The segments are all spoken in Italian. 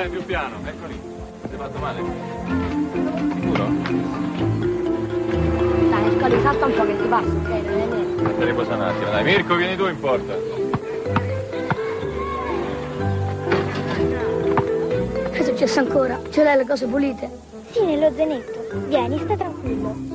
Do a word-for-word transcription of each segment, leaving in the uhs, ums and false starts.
eh, più piano, eccoli. Ti hai fatto male? Sicuro? Dai, Ercole, salta un po' che ti passo, ok? Non è niente. Ti riposa un attimo, dai. Mirko, vieni tu in porta. Che è successo ancora? Ce l'hai le cose pulite? Sì, nello zainetto. Vieni, sta tranquillo.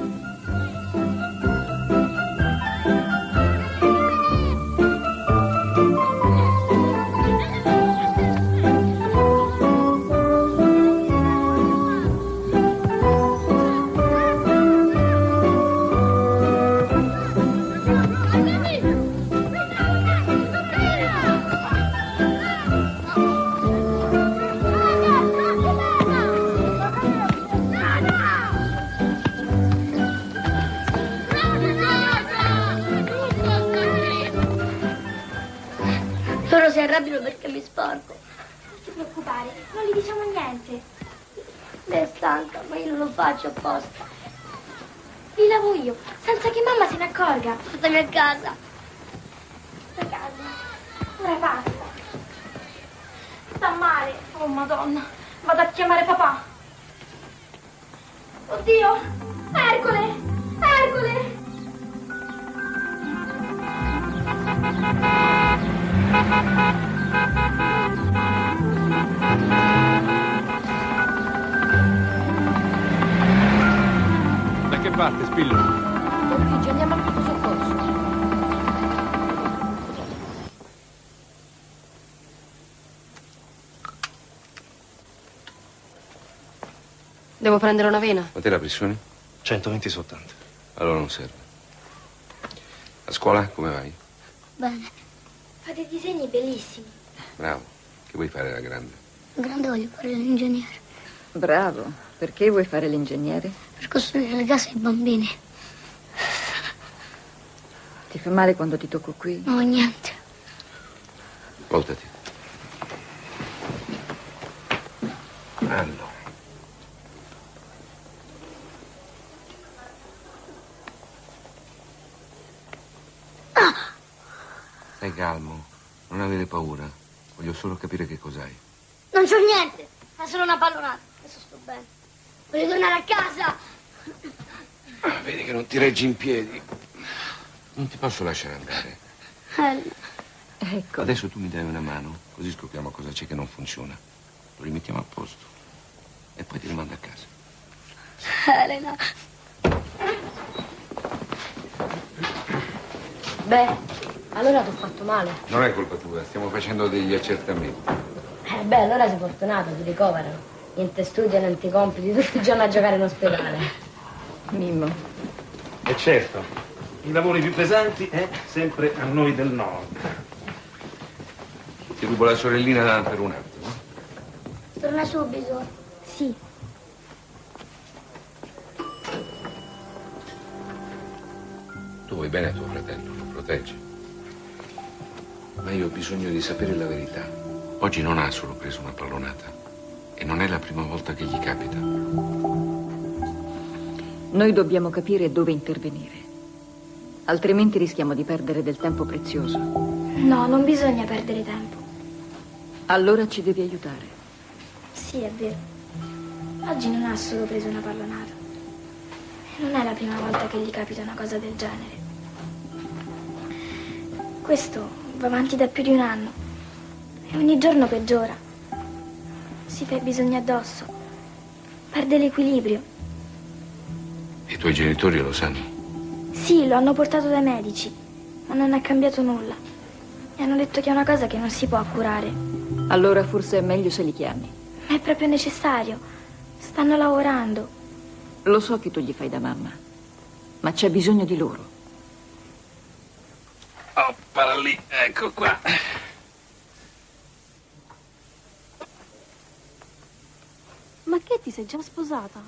Loro si arrabbiano perché mi sporco. Non ti preoccupare, non gli diciamo niente. Lei è stanca, ma io non lo faccio apposta. Li lavo io, senza che mamma se ne accorga. Portami a casa. Da casa. Ora basta. Sta male. Oh, Madonna. Vado a chiamare papà. Oddio! Ercole! Ercole! Da che parte, Spillo? Don Luigi, andiamo al pronto soccorso. Devo prendere una vena? Quant'è la pressione? centoventi su ottanta. Allora non serve. A scuola come vai? Bene. Fate disegni bellissimi. Bravo. Che vuoi fare da grande? Grande voglio fare l'ingegnere. Bravo. Perché vuoi fare l'ingegnere? Per costruire le case ai bambini. Ti fa male quando ti tocco qui? No, niente. Voltati. Allora. Stai calmo, non avere paura. Voglio solo capire che cos'hai. Non c'ho niente. È solo una pallonata. Adesso sto bene. Voglio tornare a casa. Ah, vedi che non ti reggi in piedi. Non ti posso lasciare andare. Eh, Ecco. Adesso tu mi dai una mano, così scopriamo cosa c'è che non funziona. Lo rimettiamo a posto. E poi ti rimando a casa. Elena. Beh, allora ti ho fatto male. Non è colpa tua, stiamo facendo degli accertamenti. Eh, beh, allora sei fortunato, ti ricoverano. Niente studio, niente compiti, tutti i giorni a giocare in ospedale. Mimmo. E certo, i lavori più pesanti, eh, sempre a noi del nord. Ti rubo la sorellina per un attimo. Torna subito. Sì. Tu vuoi bene a tuo fratello, lo proteggi. Ma io ho bisogno di sapere la verità. Oggi non ha solo preso una pallonata. E non è la prima volta che gli capita. Noi dobbiamo capire dove intervenire. Altrimenti rischiamo di perdere del tempo prezioso. No, non bisogna perdere tempo. Allora ci devi aiutare. Sì, è vero. Oggi non ha solo preso una pallonata. E non è la prima volta che gli capita una cosa del genere. Questo va avanti da più di un anno. E ogni giorno peggiora. Si fa i bisogni addosso. Perde l'equilibrio. I tuoi genitori lo sanno? Sì, lo hanno portato dai medici, ma non è cambiato nulla. Mi hanno detto che è una cosa che non si può curare. Allora forse è meglio se li chiami. Ma è proprio necessario. Stanno lavorando. Lo so che tu gli fai da mamma, ma c'è bisogno di loro. Oppala lì, ecco qua. Ma che, ti sei già sposata?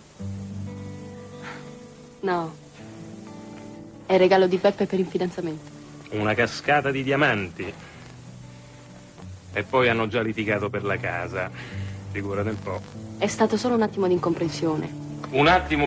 No. È il regalo di Peppe per il fidanzamento. Una cascata di diamanti. E poi hanno già litigato per la casa. Figurate un po'. È stato solo un attimo di incomprensione. Un attimo.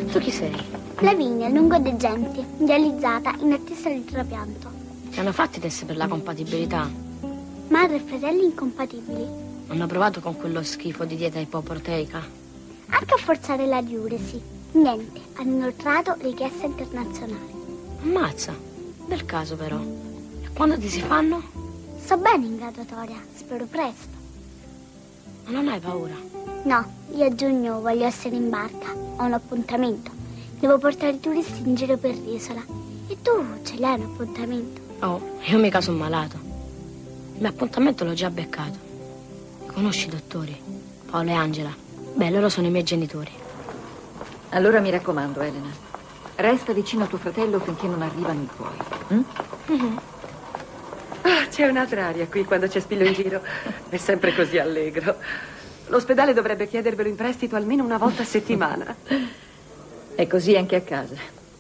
Tu chi sei? Lavinia, lungodegenti, dializzata, in attesa di trapianto. Ti hanno fatti test per la compatibilità? Madre e fratelli incompatibili. Hanno provato con quello schifo di dieta ipoproteica? Anche a forzare la diuresi. Niente, hanno inoltrato richiesta internazionale. Ammazza, bel caso però. E quando ti si fanno? Sto bene in graduatoria, spero presto. Ma non hai paura? No, io a giugno voglio essere in barca. Ho un appuntamento. Devo portare i turisti in giro per l'isola. E tu ce l'hai un appuntamento? Oh, io mica sono malato. Il mio appuntamento l'ho già beccato. Conosci i dottori? Paolo e Angela. Beh, loro sono i miei genitori. Allora mi raccomando, Elena, resta vicino a tuo fratello finché non arrivano i tuoi. Mm? Mm-hmm. Ah, c'è un'altra aria qui quando c'è Spillo in giro. È sempre così allegro. L'ospedale dovrebbe chiedervelo in prestito almeno una volta a settimana. È così anche a casa.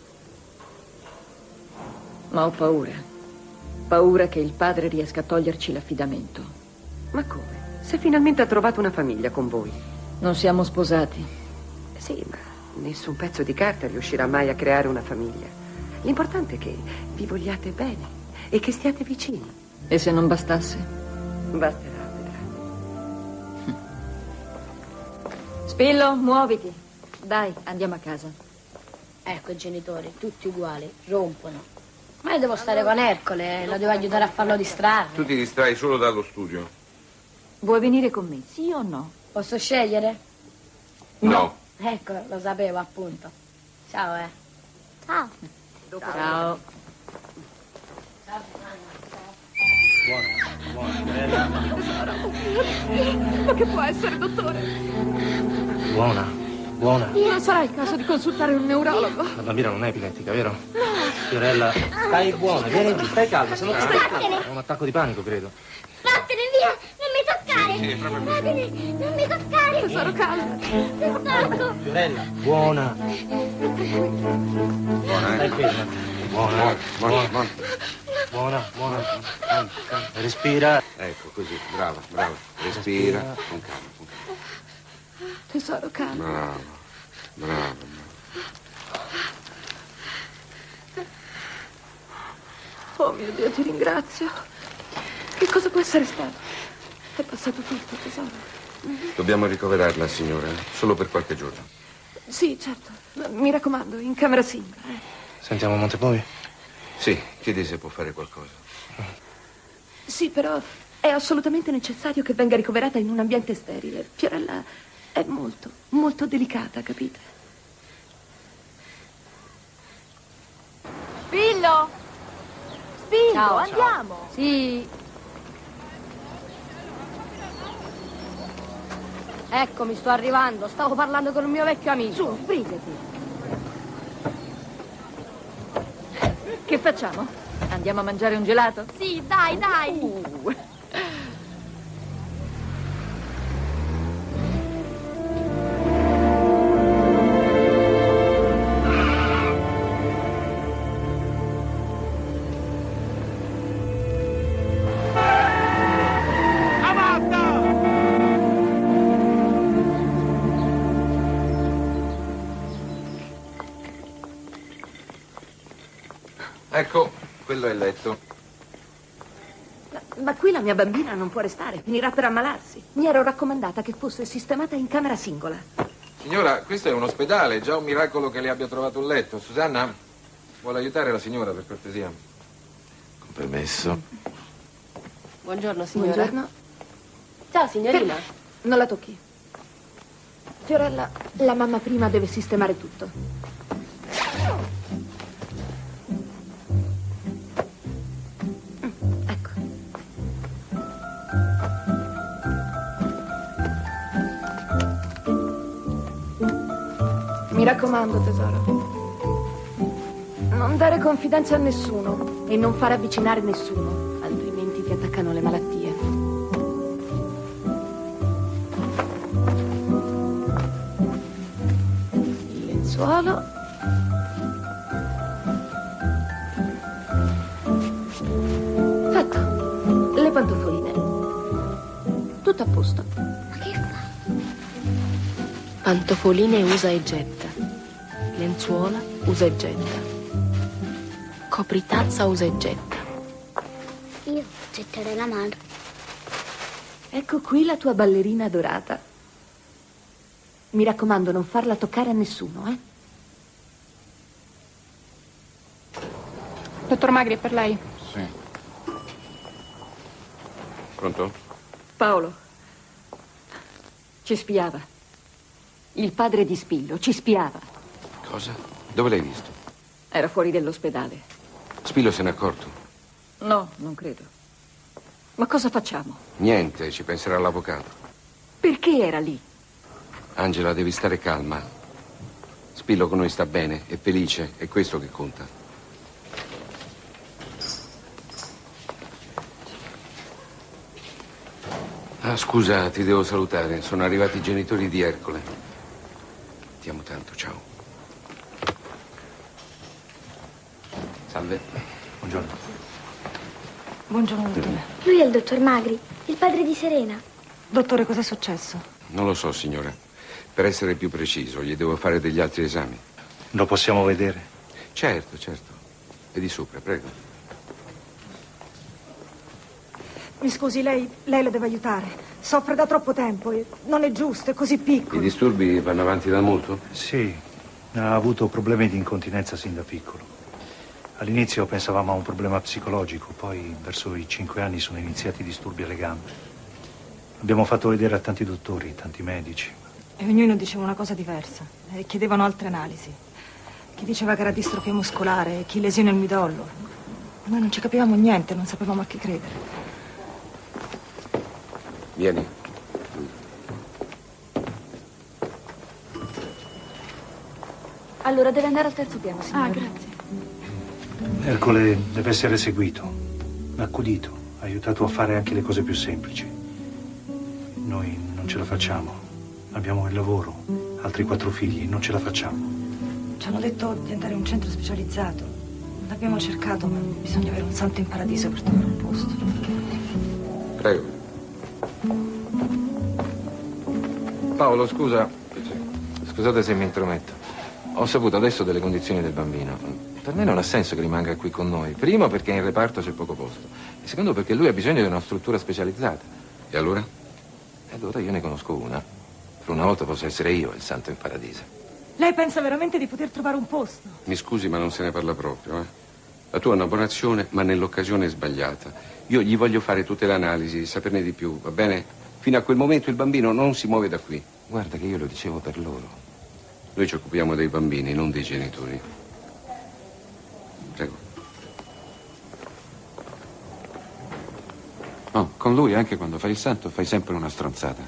Ma ho paura. Paura che il padre riesca a toglierci l'affidamento. Ma come? Se finalmente ha trovato una famiglia con voi. Non siamo sposati. Sì, ma nessun pezzo di carta riuscirà mai a creare una famiglia. L'importante è che vi vogliate bene e che stiate vicini. E se non bastasse? Basterà, vedrà. Spillo, muoviti. Dai, andiamo a casa. Ecco i genitori, tutti uguali, rompono. Ma io devo stare con Ercole, lo devo aiutare a farlo distrarre. Tu ti distrai solo dallo studio. Vuoi venire con me, sì o no? Posso scegliere? No. Ecco, lo sapevo appunto. Ciao, eh. Ciao. Ciao. Ma che può essere, dottore? Buona, buona. Non sarà il caso di consultare un neurologo? La bambina non è epilettica, vero? No. Fiorella, stai buona, vieni giù, stai calma, se no ti Vattene. è un attacco di panico, credo. Vattene via, non mi toccare. Vattene, non mi toccare. Sono calma. Sei stanco. Fiorella, buona. Buona, Stai eh? ferma. Buona, Buona, buona, buona. buona, buona. Calma, calma. Respira. Ecco, così, brava, brava. Respira, con calma, con calma. Tesoro, calma. Brava, brava. Oh mio Dio, ti ringrazio. Che cosa può essere stato? È passato tutto, tesoro. Dobbiamo ricoverarla, signora, solo per qualche giorno. Sì, certo. Mi raccomando, in camera singola. Eh. Sentiamo Montepoi? Sì, chiedi se può fare qualcosa. Sì, però è assolutamente necessario che venga ricoverata in un ambiente sterile. Fiorella è molto, molto delicata, capite? Spillo! Spillo, Ciao, andiamo! Sì. Eccomi, sto arrivando. Stavo parlando con un mio vecchio amico. Su, sbrigati. Che facciamo? Andiamo a mangiare un gelato? Sì, dai, dai. Uh. Ecco, quello è il letto. Ma, ma qui la mia bambina non può restare, finirà per ammalarsi. Mi ero raccomandata che fosse sistemata in camera singola. Signora, questo è un ospedale, è già un miracolo che le abbia trovato un letto. Susanna, vuole aiutare la signora, per cortesia? Con permesso. Buongiorno, signora. Buongiorno. Ciao, signorina. Ferma. Non la tocchi. Fiorella, la mamma prima deve sistemare tutto. Ecco. Mi raccomando, tesoro. Non dare confidenza a nessuno e non far avvicinare nessuno, altrimenti ti attaccano le malattie. Il lenzuolo. Fatto. Le pantofoline. Tutto a posto. Ma che fa? Pantofoline usa e getta. lenzuola, usa e getta. Copritazza, usa e getta. Io getterei la mano. Ecco qui la tua ballerina adorata. Mi raccomando, non farla toccare a nessuno, eh? Dottor Magri, è per lei? Sì. Pronto? Paolo, ci spiava. Il padre di Spillo ci spiava. Cosa? Dove l'hai visto? Era fuori dall'ospedale. Spillo se n'è accorto? No, non credo. Ma cosa facciamo? Niente, ci penserà l'avvocato. Perché era lì? Angela, devi stare calma. Spillo con noi sta bene, è felice, è questo che conta. Ah, scusa, ti devo salutare. Sono arrivati i genitori di Ercole. Ti amo tanto, ciao. Salve. Buongiorno. Buongiorno, dottore. Lui è il dottor Magri, il padre di Serena. Dottore, cos'è successo? Non lo so, signora. Per essere più preciso, gli devo fare degli altri esami. Lo possiamo vedere? Certo, certo. E di sopra, prego. Mi scusi, lei, lei lo deve aiutare. Soffre da troppo tempo e non è giusto, è così piccolo. I disturbi vanno avanti da molto? Sì, ha avuto problemi di incontinenza sin da piccolo. All'inizio pensavamo a un problema psicologico, poi verso i cinque anni sono iniziati i disturbi alle gambe. Abbiamo fatto vedere a tanti dottori, tanti medici. E ognuno diceva una cosa diversa e chiedevano altre analisi. Chi diceva che era distrofia muscolare, chi lesione al midollo. Noi non ci capivamo niente, non sapevamo a chi credere. Vieni. Allora, deve andare al terzo piano, signora. Ah, grazie. Ercole deve essere seguito, accudito, aiutato a fare anche le cose più semplici. Noi non ce la facciamo. Abbiamo il lavoro, altri quattro figli, non ce la facciamo. Ci hanno detto di andare in un centro specializzato. L'abbiamo cercato, ma bisogna avere un santo in paradiso per trovare un posto. Prego. Paolo, scusa. Scusate se mi intrometto. Ho saputo adesso delle condizioni del bambino. Per me non ha senso che rimanga qui con noi. Primo, perché in reparto c'è poco posto. E secondo, perché lui ha bisogno di una struttura specializzata. E allora? E allora io ne conosco una. Per una volta posso essere io il santo in paradiso. Lei pensa veramente di poter trovare un posto? Mi scusi, ma non se ne parla proprio, eh? La tua è una buona azione, ma nell'occasione sbagliata. Io gli voglio fare tutte le analisi, saperne di più, va bene? Fino a quel momento il bambino non si muove da qui. Guarda che io lo dicevo per loro. Noi ci occupiamo dei bambini, non dei genitori. Prego. Oh, con lui anche quando fai il santo fai sempre una stronzata.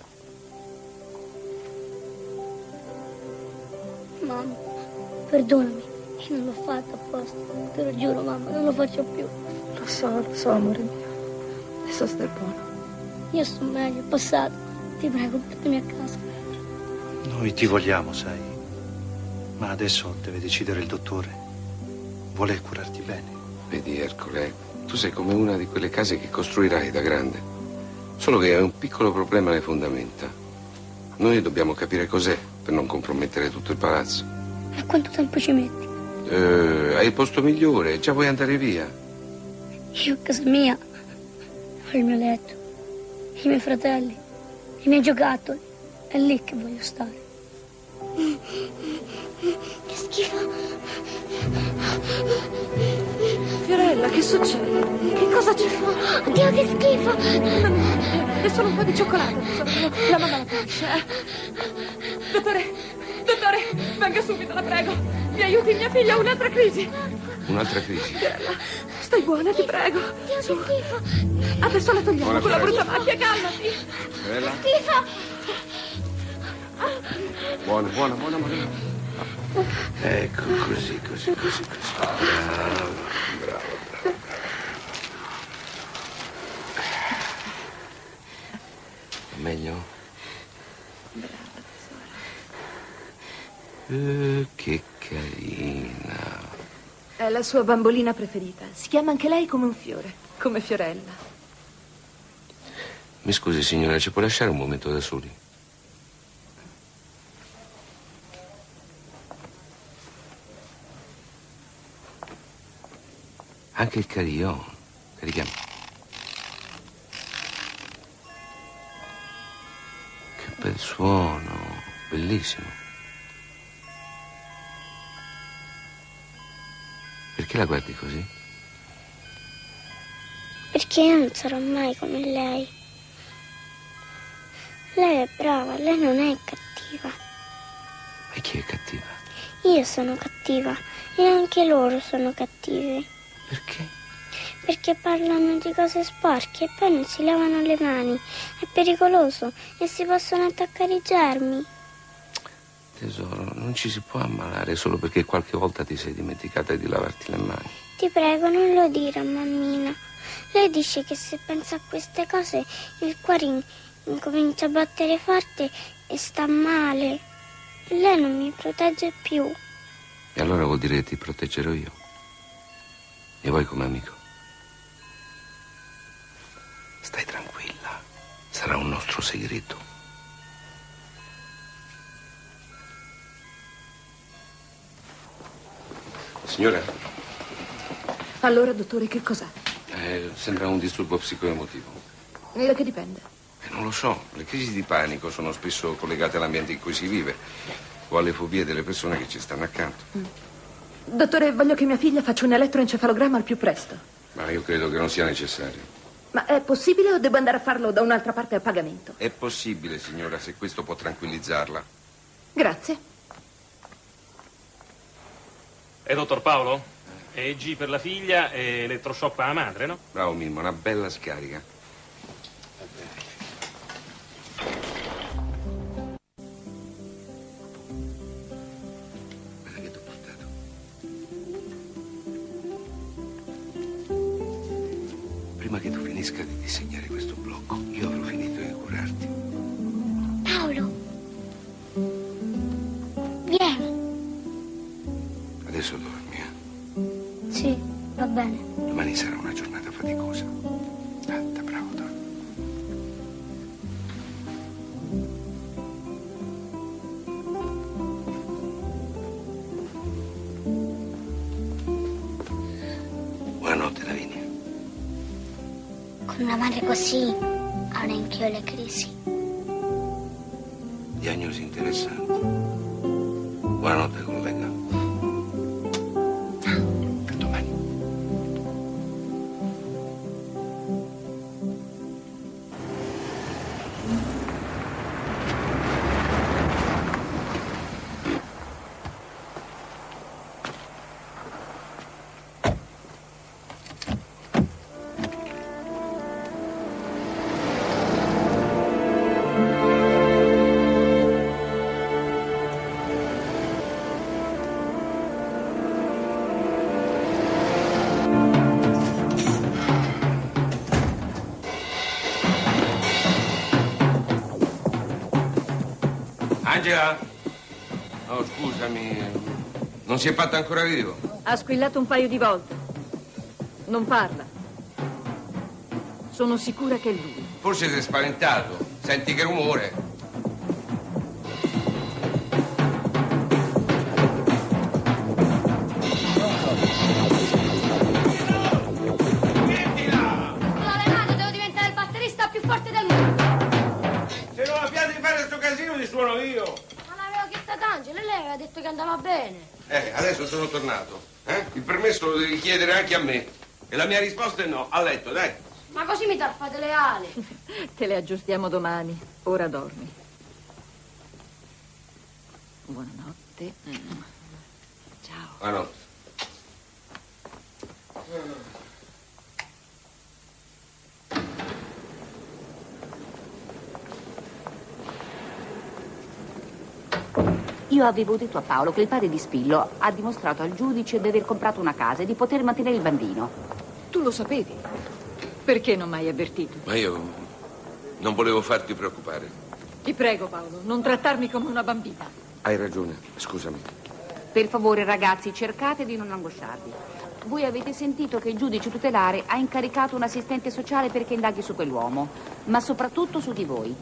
Mamma, perdonami, io non l'ho fatto apposta. Te lo giuro, mamma, non lo faccio più. Lo so, lo so, amore mio. Adesso stai buono. Io sto meglio, è passato. Ti prego, portami a casa. Noi ti vogliamo, sai. Ma adesso deve decidere il dottore. Vuole curarti bene. Vedi, Ercole, tu sei come una di quelle case che costruirai da grande. Solo che hai un piccolo problema alle fondamenta. Noi dobbiamo capire cos'è per non compromettere tutto il palazzo. Ma quanto tempo ci metti? Eh, hai il posto migliore, già vuoi andare via. Io a casa mia ho il mio letto, i miei fratelli, i miei giocattoli. È lì che voglio stare. Che schifo. Fiorella, che succede? Che cosa ci fa? Oddio, che schifo. È solo un po' di cioccolato. La mamma la faccia. Dottore, dottore, venga subito, la prego. Mi aiuti, mia figlia ha un'altra crisi. Un'altra crisi. Fiorella, stai buona, ti prego. Oddio, che schifo. Adesso la togliamo Buona con la prego. brutta macchia, calmati. Bella. Schifo. Buona, buona, buona, buona. Ecco, così, così, così, così. Bravo, bravo, bravo. Meglio? Brava, tesoro. Eh, che carina. È la sua bambolina preferita. Si chiama anche lei come un fiore, come Fiorella. Mi scusi, signora, ci può lasciare un momento da soli? Anche il carillon. Carichiamo. Che bel suono. Bellissimo. Perché la guardi così? Perché io non sarò mai come lei. Lei è brava, lei non è cattiva. E chi è cattiva? Io sono cattiva e anche loro sono cattivi. Perché? Perché parlano di cose sporche e poi non si lavano le mani. È pericoloso e si possono attaccare i germi. Tesoro, non ci si può ammalare solo perché qualche volta ti sei dimenticata di lavarti le mani. Ti prego, non lo dire a mammina. Lei dice che se pensa a queste cose il cuore in- incomincia a battere forte e sta male. Lei non mi protegge più. E allora vuol dire che ti proteggerò io. Mi vuoi come amico? Stai tranquilla. Sarà un nostro segreto. Signora? Allora, dottore, che cos'ha? Eh, sembra un disturbo psicoemotivo. Da che dipende? Eh, non lo so. Le crisi di panico sono spesso collegate all'ambiente in cui si vive o alle fobie delle persone che ci stanno accanto. Mm. Dottore, voglio che mia figlia faccia un elettroencefalogramma al più presto. Ma io credo che non sia necessario. Ma è possibile o devo andare a farlo da un'altra parte a pagamento? È possibile, signora, se questo può tranquillizzarla. Grazie. E dottor Paolo? E G per la figlia e elettroshock per la madre, no? Bravo Mimmo, una bella scarica. Guarda che t'ho portato. Prima che tu finisca di disegnare questo blocco, io avrò finito di curarti. Paolo, vieni. Adesso dormi, eh? Sì, va bene. Domani sarà una giornata faticosa. Tanta bravo, dormi. Buonanotte, Lavinia. Con una madre così avrei anch'io le crisi. Diagnosi interessante. Buonanotte, collega. Per domani. Angela? Oh, scusami. Non si è fatto ancora vivo? Ha squillato un paio di volte. Non parla. Sono sicura che è lui. Forse si è spaventato. Senti che rumore. L'allenato, devo diventare il batterista più forte del mondo. Se non la piace di fare questo casino li suono io. Ma l'avevo chiesto ad Angelo e lei aveva detto che andava bene. Eh, adesso sono tornato. Eh? Il permesso lo devi chiedere anche a me. E la mia risposta è no. A letto, dai. Ma così mi tarfate le ali. Te le aggiustiamo domani. Ora dormi. Buonanotte. Ciao. Buonanotte. Io avevo detto a Paolo che il padre di Spillo ha dimostrato al giudice di aver comprato una casa e di poter mantenere il bambino. Tu lo sapevi? Perché non mi hai avvertito? Ma io non volevo farti preoccupare. Ti prego, Paolo, non trattarmi come una bambina. Hai ragione, scusami. Per favore, ragazzi, cercate di non angosciarvi. Voi avete sentito che il giudice tutelare ha incaricato un assistente sociale perché indaghi su quell'uomo, ma soprattutto su di voi.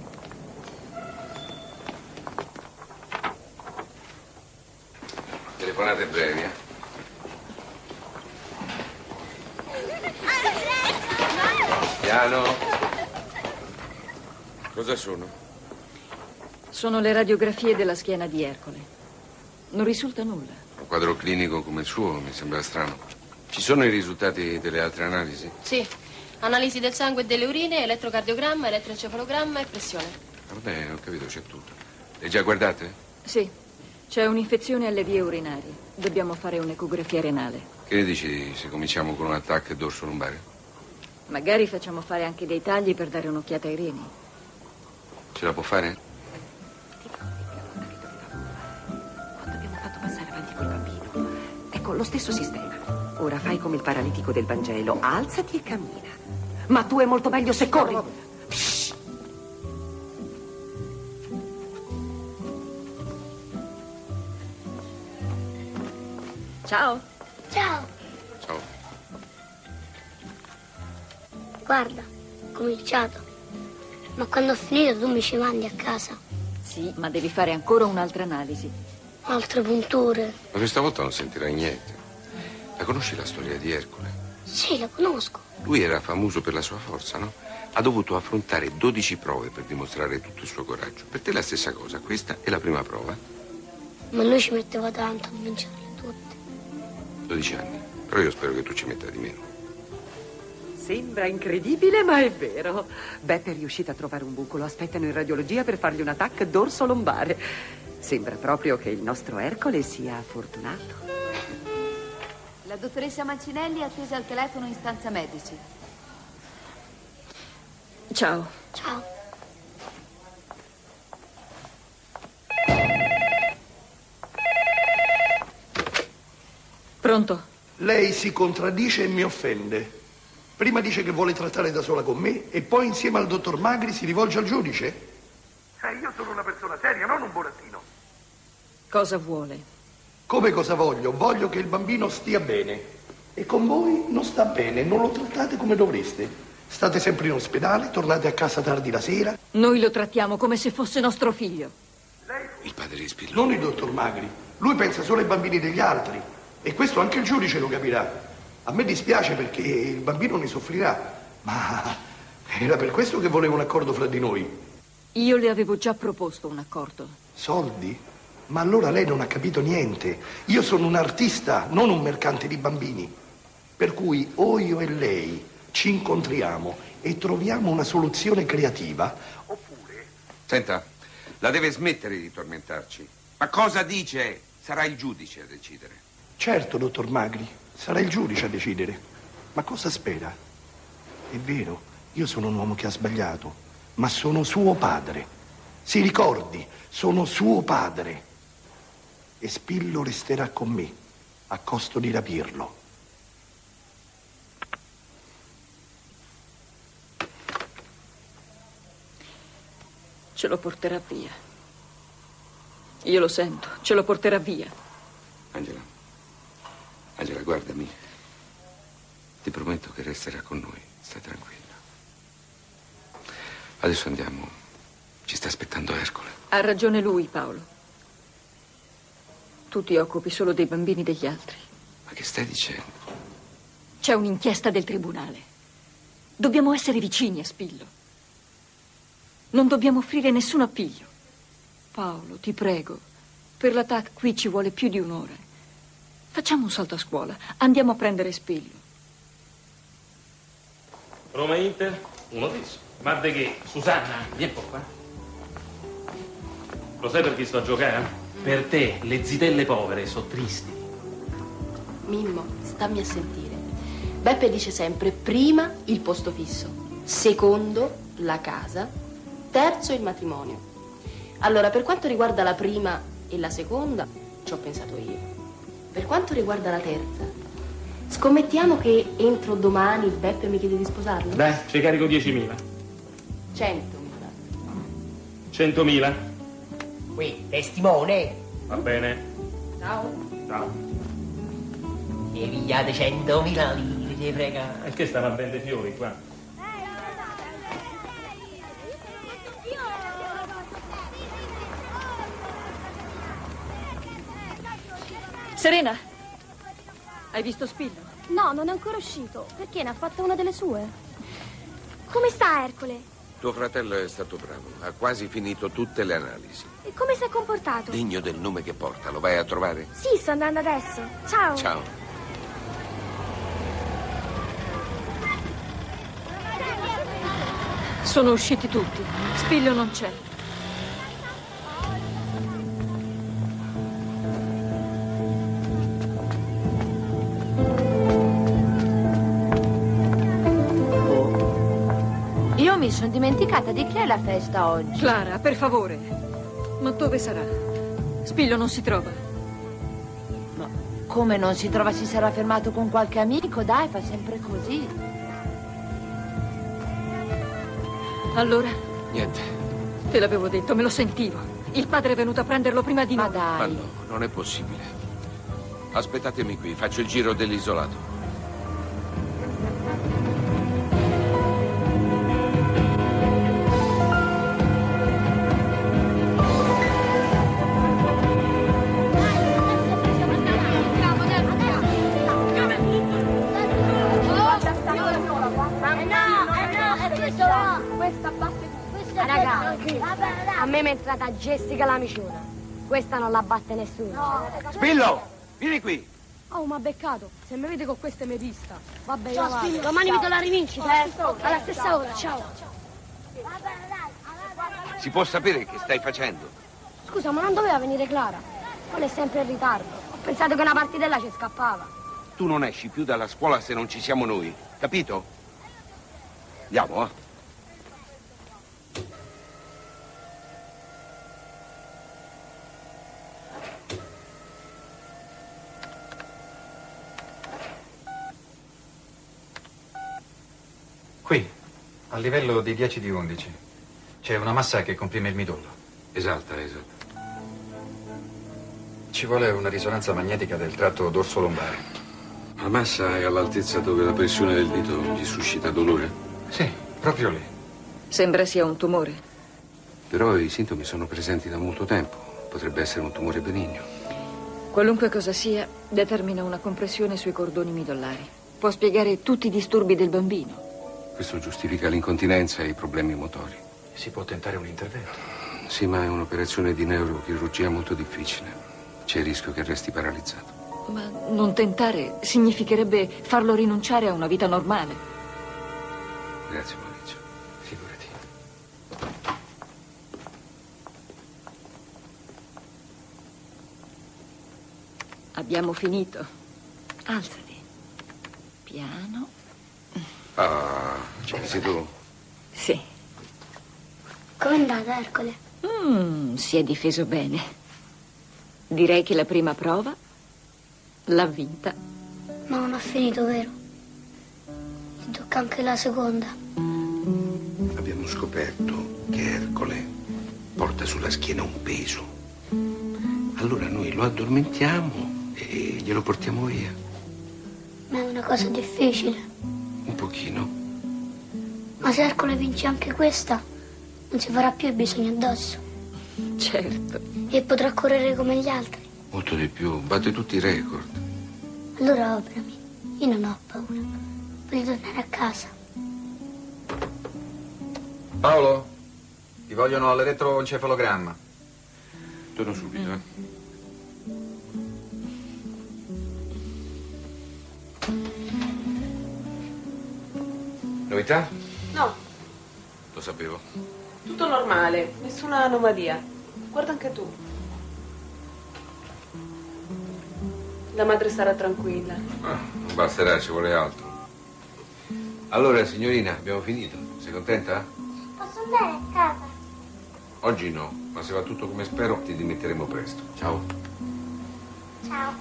Telefonate brevi, eh? Piano. Cosa sono? Sono le radiografie della schiena di Ercole. Non risulta nulla. Un quadro clinico come il suo mi sembra strano. Ci sono i risultati delle altre analisi? Sì. Analisi del sangue e delle urine, elettrocardiogramma, elettroencefalogramma e pressione. Vabbè, ho capito, c'è tutto. Le già guardate? Sì. C'è un'infezione alle vie urinarie. Dobbiamo fare un'ecografia renale. Che ne dici se cominciamo con un attacco dorso lombare? Magari facciamo fare anche dei tagli per dare un'occhiata ai reni. Ce la può fare? Quando abbiamo fatto passare avanti quel bambino. Ecco, lo stesso sistema. Ora fai come il paralitico del Vangelo. Alzati e cammina. Ma tu è molto meglio se corri. Psst. Ciao. Ciao. Ciao. Guarda, ho cominciato. Ma quando ho finito tu mi ci mandi a casa. Sì, ma devi fare ancora un'altra analisi. Altre punture. Ma questa volta non sentirai niente. La conosci la storia di Ercole? Sì, la conosco. Lui era famoso per la sua forza, no? Ha dovuto affrontare dodici prove per dimostrare tutto il suo coraggio. Per te è la stessa cosa, questa è la prima prova. Ma lui ci metteva tanto a vincerle tutte. dodici anni. Però io spero che tu ci metta di meno. Sembra incredibile, ma è vero. Beppe è riuscita a trovare un buco. Lo aspettano in radiologia per fargli un attacco dorso-lombare. Sembra proprio che il nostro Ercole sia fortunato. La dottoressa Mancinelli è attesa al telefono in stanza medici. Ciao. Ciao. Pronto? Lei si contraddice e mi offende. Prima dice che vuole trattare da sola con me e poi insieme al dottor Magri si rivolge al giudice? Sai, io sono una persona seria, non un burattino. Cosa vuole? Come cosa voglio? Voglio che il bambino stia bene. E con voi non sta bene, non lo trattate come dovreste. State sempre in ospedale, tornate a casa tardi la sera. Noi lo trattiamo come se fosse nostro figlio. Il padre di Spillo. Non il dottor Magri. Lui pensa solo ai bambini degli altri. E questo anche il giudice lo capirà. A me dispiace perché il bambino ne soffrirà. Ma era per questo che volevo un accordo fra di noi. Io le avevo già proposto un accordo. Soldi? Ma allora lei non ha capito niente. Io sono un artista, non un mercante di bambini. Per cui o io e lei ci incontriamo e troviamo una soluzione creativa, oppure... Senta, la deve smettere di tormentarci. Ma cosa dice? Sarà il giudice a decidere. Certo, dottor Magri, sarà il giudice a decidere. Ma cosa spera? È vero, io sono un uomo che ha sbagliato, ma sono suo padre. Si ricordi, sono suo padre. E Spillo resterà con me, a costo di rapirlo. Ce lo porterà via. Io lo sento, ce lo porterà via. Angela, Angela, guardami. Ti prometto che resterà con noi, stai tranquilla. Adesso andiamo. Ci sta aspettando Ercole. Ha ragione lui, Paolo. Tu ti occupi solo dei bambini degli altri. Ma che stai dicendo? C'è un'inchiesta del tribunale. Dobbiamo essere vicini a Spillo. Non dobbiamo offrire nessun appiglio. Paolo, ti prego, per la T A C qui ci vuole più di un'ora. Facciamo un salto a scuola. Andiamo a prendere Spillo. Roma Inter, uno adesso. Ma de che? Susanna, vieni un po' qua. Lo sai per chi sto a giocare? Per te, le zitelle povere sono tristi. Mimmo, stammi a sentire. Beppe dice sempre prima il posto fisso, secondo la casa, terzo il matrimonio. Allora, per quanto riguarda la prima e la seconda, ci ho pensato io. Per quanto riguarda la terza, scommettiamo che entro domani Beppe mi chiede di sposarlo? Dai, ci carico diecimila. Centomila. Centomila? Qui, testimone. Va bene. Ciao. Ciao. E via di centomila lire, ti frega. E che stava a vendere fiori qua? Serena, hai visto Spillo? No, non è ancora uscito. Perché ne ha fatta una delle sue? Come sta Ercole? Tuo fratello è stato bravo, ha quasi finito tutte le analisi. E come si è comportato? Degno del nome che porta, lo vai a trovare? Sì, sto andando adesso. Ciao. Ciao. Sono usciti tutti. Spillo non c'è. Io mi sono dimenticata di chi è la festa oggi. Clara, per favore. Ma dove sarà? Spillo non si trova. Ma come non si trova? Si sarà fermato con qualche amico? Dai, fa sempre così. Allora? Niente. Te l'avevo detto, me lo sentivo. Il padre è venuto a prenderlo prima di noi. Ma dai. Ma no, non è possibile. Aspettatemi qui, faccio il giro dell'isolato. A me mi è entrata Jessica la miciona. Questa non la batte nessuno. Spillo, vieni qui. Oh, ma beccato. Se mi vedi con queste mi pista. Vabbè, io Ciao, vado. Spillo. Domani Ciao. vi do la rivincita, eh. Ciao. Alla stessa ora, ciao. Si può sapere che stai facendo? Scusa, ma non doveva venire Clara? Quella è sempre in ritardo. Ho pensato che una partitella ci scappava. Tu non esci più dalla scuola se non ci siamo noi, capito? Andiamo, eh? Qui, a livello di dieci di undici, c'è una massa che comprime il midollo. Esalta, esalta. Ci vuole una risonanza magnetica del tratto dorso-lombare. La massa è all'altezza dove la pressione del dito gli suscita dolore? Sì, proprio lì. Sembra sia un tumore. Però i sintomi sono presenti da molto tempo. Potrebbe essere un tumore benigno. Qualunque cosa sia, determina una compressione sui cordoni midollari. Può spiegare tutti i disturbi del bambino. Questo giustifica l'incontinenza e i problemi motori. Si può tentare un intervento? Sì, ma è un'operazione di neurochirurgia molto difficile. C'è il rischio che resti paralizzato. Ma non tentare significherebbe farlo rinunciare a una vita normale. Grazie, Maurizio. Figurati. Abbiamo finito. Alzati. Piano. Ah, ci sei tu? Sì. Com'è andata, Ercole? Mm, si è difeso bene. Direi che la prima prova l'ha vinta. Ma non ha finito, vero? Ti tocca anche la seconda. Abbiamo scoperto che Ercole porta sulla schiena un peso. Allora noi lo addormentiamo e glielo portiamo via. Ma è una cosa difficile. Un pochino. Ma se Ercole vince anche questa, non si farà più i bisogni addosso. Certo. E potrà correre come gli altri. Molto di più, batte tutti i record. Allora operami. Io non ho paura. Voglio tornare a casa. Paolo, ti vogliono all'elettroencefalogramma. Torno subito, eh. Novità? No, Lo sapevo. tutto normale, nessuna anomalia. Guarda anche tu. La madre sarà tranquilla. Ah, non basterà, ci vuole altro. Allora, signorina, abbiamo finito. Sei contenta? Posso andare a casa? Oggi no, ma se va tutto come spero, ti dimetteremo presto. Ciao. Ciao.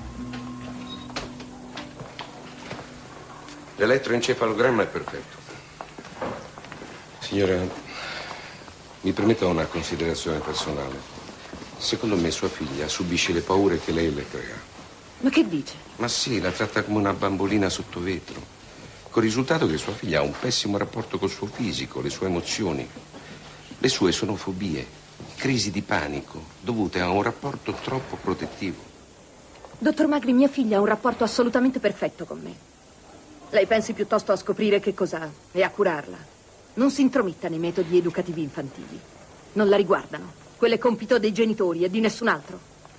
L'elettroencefalogramma è perfetto. Signora, mi permetta una considerazione personale. Secondo me sua figlia subisce le paure che lei le crea. Ma che dice? Ma sì, la tratta come una bambolina sotto vetro. Col risultato che sua figlia ha un pessimo rapporto col suo fisico, le sue emozioni. Le sue sono fobie, crisi di panico, dovute a un rapporto troppo protettivo. Dottor Magri, mia figlia ha un rapporto assolutamente perfetto con me. Lei pensi piuttosto a scoprire che cos'ha e a curarla. Non si intrometta nei metodi educativi infantili. Non la riguardano. Quello è compito dei genitori e di nessun altro.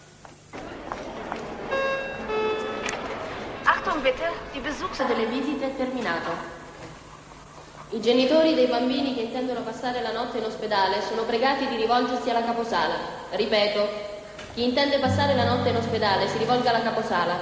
Achtung bitte, die Besuch delle visite è terminato. I genitori dei bambini che intendono passare la notte in ospedale sono pregati di rivolgersi alla caposala. Ripeto, chi intende passare la notte in ospedale si rivolga alla caposala.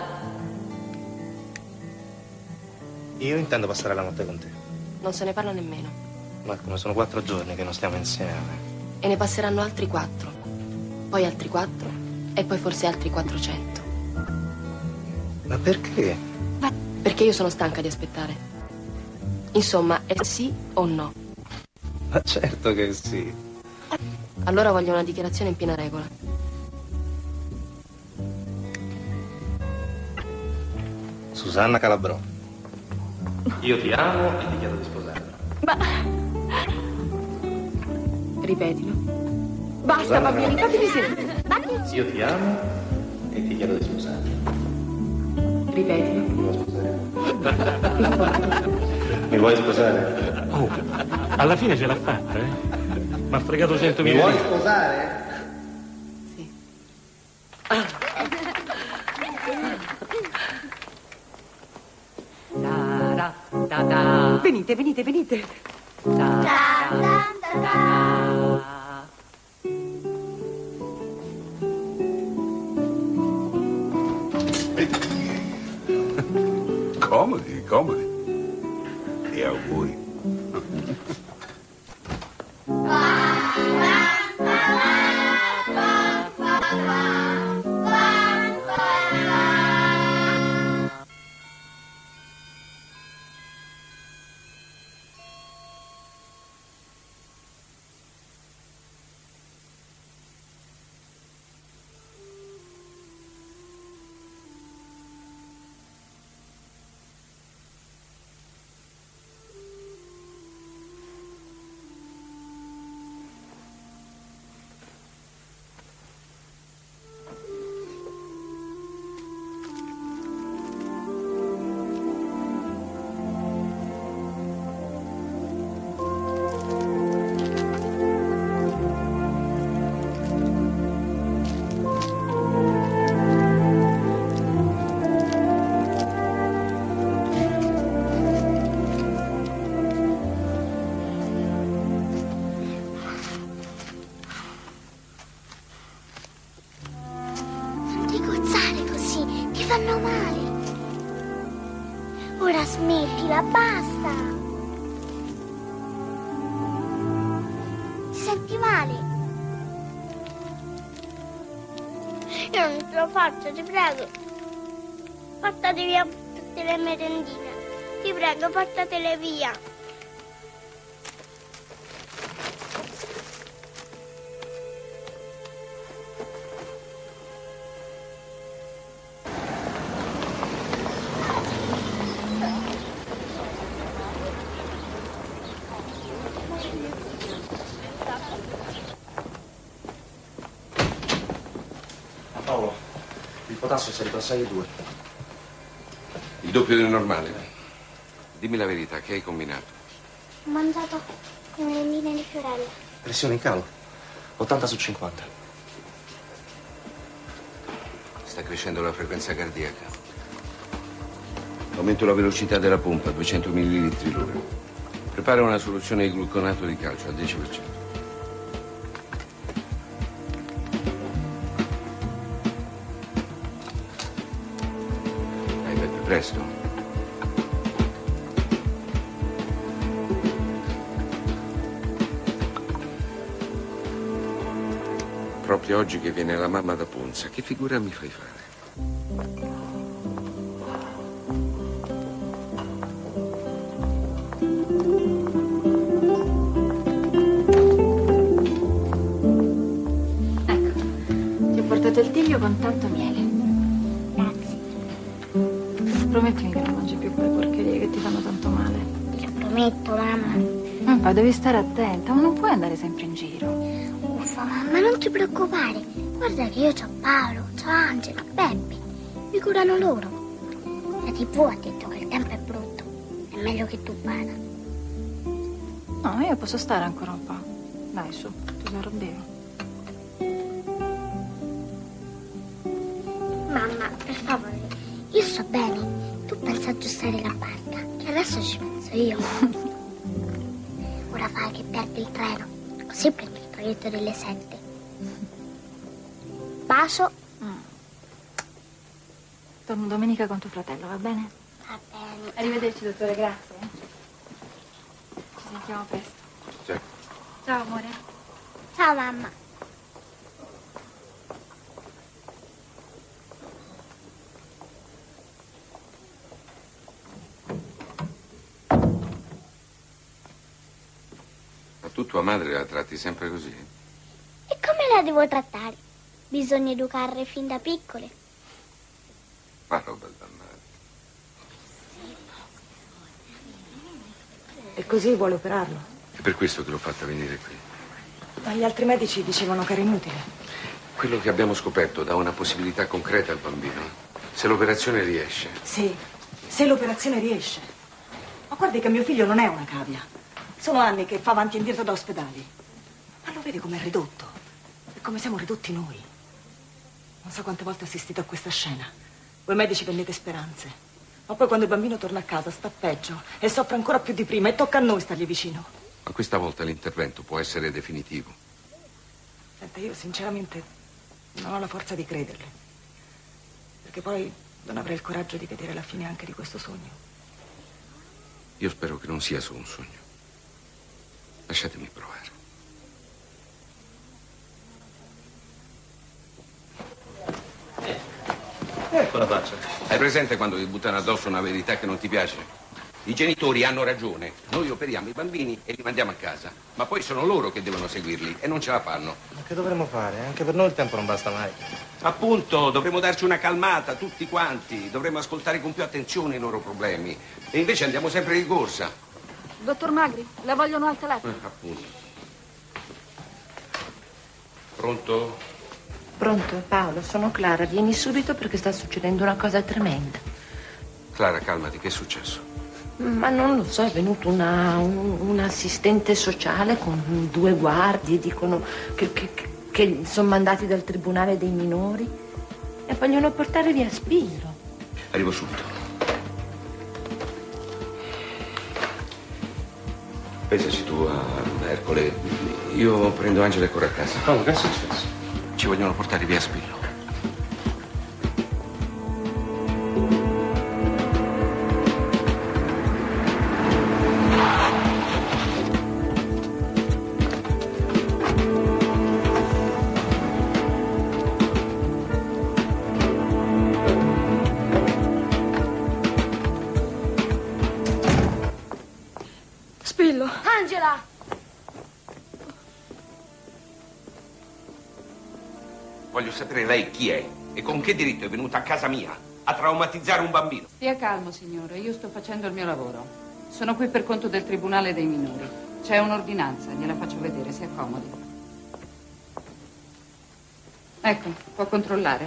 Io intendo passare la notte con te. Non se ne parla nemmeno. Ma come sono quattro giorni che non stiamo insieme. E ne passeranno altri quattro. Poi altri quattro. E poi forse altri quattrocento. Ma perché? Perché io sono stanca di aspettare. Insomma, è sì o no? Ma certo che sì. Allora voglio una dichiarazione in piena regola. Susanna Calabrò. Io ti amo e ti chiedo di sposarmi. Ma... Ripetilo. Basta, Susanna bambini, Calabrò. fatemi sentire. Io ti amo e ti chiedo di sposarmi. Ripetilo. Mi vuoi sposare? Mi vuoi sposare? Oh, alla fine ce l'ha fatta, eh? Mi ha fregato Mi centomila vuoi lire. sposare? Sì. Da, da, da, da. Venite, venite, venite. Da, da, da, da. Comodi, comodi. E auguri. Non ti cozzare così, ti fanno male. Ora smettila, basta. Ti senti male? Io non ce la faccio, ti prego. Portate via tutte le merendine. Ti prego, portatele via. Paolo, il potassio è salito a sei e due. Il doppio del normale. Dimmi la verità, che hai combinato? Ho mangiato le merendine di Fiorella. Pressione in calo. ottanta su cinquanta. Sta crescendo la frequenza cardiaca. Aumento la velocità della pompa a duecento millilitri l'ora. Prepara una soluzione di gluconato di calcio al dieci per cento. Dai, Beppe, presto. Proprio oggi che viene la mamma da Ponza, che figura mi fai fare? Ti ho portato il tiglio con tanto miele. Grazie. Promettimi che non mangi più quelle porcherie che ti fanno tanto male. Te lo prometto, mamma. Mm, poi devi stare attenta, ma non puoi andare sempre in giro. Uffa, mamma, non ti preoccupare. Guarda che io c'ho Paolo, c'ho Angela, Beppe. Mi curano loro. La tivù ha detto che il tempo è brutto. È meglio che tu vada. No, io posso stare ancora un po'. Dai, su, tesoro, bevo. Mamma, per favore, io sto bene. Tu pensa a aggiustare la barca, che adesso ci penso io. Ora fai che perdi il treno, così prendi il traghetto delle sette. Bacio. Mm. Torno domenica con tuo fratello, va bene? Va bene. Arrivederci, dottore, grazie. Ci sentiamo presto. Sì. Ciao, amore. Ciao, mamma. Ma tu tua madre la tratti sempre così? E come la devo trattare? Bisogna educarle fin da piccole. Ma roba dannata. E così vuole operarlo. È per questo che l'ho fatta venire qui. Ma gli altri medici dicevano che era inutile. Quello che abbiamo scoperto dà una possibilità concreta al bambino. Se l'operazione riesce. Sì, se l'operazione riesce. Ma guardi che mio figlio non è una cavia. Sono anni che fa avanti e indietro da ospedali. Ma lo vede com'è ridotto. E come siamo ridotti noi. Non so quante volte ho assistito a questa scena. Voi medici vendete speranze. Ma poi quando il bambino torna a casa sta peggio e soffre ancora più di prima e tocca a noi stargli vicino. Ma questa volta l'intervento può essere definitivo. Senta, io sinceramente non ho la forza di crederle. Perché poi non avrei il coraggio di vedere la fine anche di questo sogno. Io spero che non sia solo un sogno. Lasciatemi provare. Ecco la faccia. Hai presente quando ti buttano addosso una verità che non ti piace? I genitori hanno ragione. Noi operiamo i bambini e li mandiamo a casa. Ma poi sono loro che devono seguirli e non ce la fanno. Ma che dovremmo fare? Anche per noi il tempo non basta mai. Appunto, dovremmo darci una calmata, tutti quanti. Dovremmo ascoltare con più attenzione i loro problemi. E invece andiamo sempre di corsa. Dottor Magri, la vogliono al telefono. Eh, appunto. Pronto? Pronto, Paolo, sono Clara. Vieni subito perché sta succedendo una cosa tremenda. Clara, calmati, che è successo? Ma non lo so, è venuto una, un, un assistente sociale con due guardie, dicono che, che, che sono mandati dal tribunale dei minori e vogliono portare via Spiro. Arrivo subito. Pensaci tu a Ercole. Io prendo Angela e corro a casa. Paolo, che è successo? Ci vogliono portare via Spillo. Spillo. Angela! Voglio sapere lei chi è e con che diritto è venuta a casa mia a traumatizzare un bambino. Stia calmo, signore, io sto facendo il mio lavoro. Sono qui per conto del Tribunale dei Minori. C'è un'ordinanza, gliela faccio vedere, si accomodi. Ecco, può controllare.